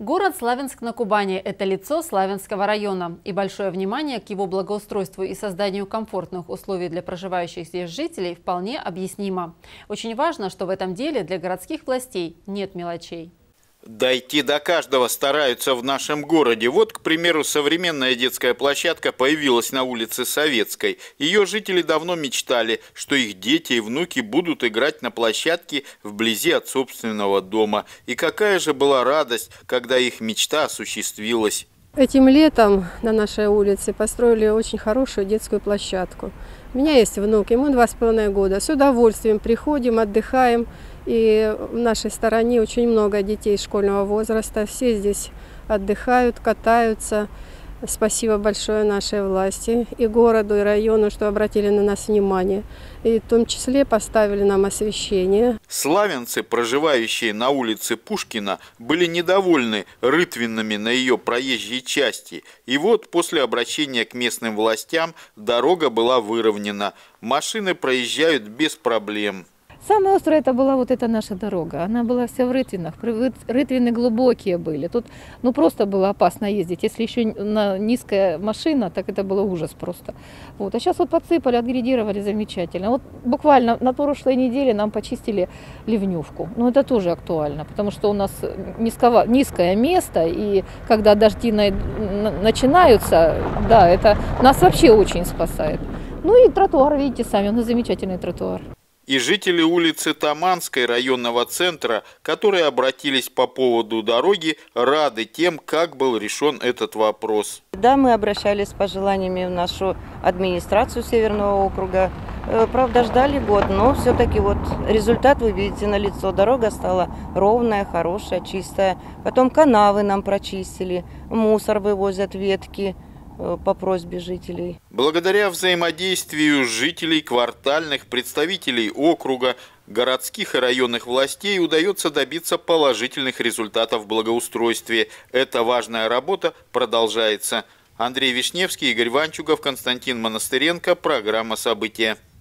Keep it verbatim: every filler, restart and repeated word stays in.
Город Славянск на Кубани – это лицо Славянского района. И большое внимание к его благоустройству и созданию комфортных условий для проживающих здесь жителей вполне объяснимо. Очень важно, что в этом деле для городских властей нет мелочей. Дойти до каждого стараются в нашем городе. Вот, к примеру, современная детская площадка появилась на улице Советской. Ее жители давно мечтали, что их дети и внуки будут играть на площадке вблизи от собственного дома. И какая же была радость, когда их мечта осуществилась. Этим летом на нашей улице построили очень хорошую детскую площадку. У меня есть внук, ему два с половиной года. С удовольствием приходим, отдыхаем. И в нашей стороне очень много детей школьного возраста. Все здесь отдыхают, катаются. Спасибо большое нашей власти и городу, и району, что обратили на нас внимание. И в том числе поставили нам освещение. Славянцы, проживающие на улице Пушкина, были недовольны рытвинами на ее проезжей части. И вот после обращения к местным властям дорога была выровнена. Машины проезжают без проблем. Самое острое это была вот эта наша дорога. Она была вся в рытвинах, рытвины глубокие были. Тут ну просто было опасно ездить. Если еще на низкая машина, так это было ужас просто. Вот. А сейчас вот подсыпали, отгрейдировали замечательно. Вот буквально на прошлой неделе нам почистили ливневку. Но это тоже актуально, потому что у нас низково, низкое место, и когда дожди на, начинаются, да, это нас вообще очень спасает. Ну и тротуар, видите сами, у нас замечательный тротуар. И жители улицы Таманской районного центра, которые обратились по поводу дороги, рады тем, как был решен этот вопрос. Да, мы обращались с пожеланиями в нашу администрацию Северного округа. Правда, ждали год, но все-таки вот результат вы видите налицо. Дорога стала ровная, хорошая, чистая. Потом канавы нам прочистили, мусор вывозят, ветки по просьбе жителей. Благодаря взаимодействию жителей, квартальных представителей округа, городских и районных властей удается добиться положительных результатов в благоустройстве. Эта важная работа продолжается. Андрей Вишневский, Игорь Ванчугов, Константин Монастыренко. Программа «События».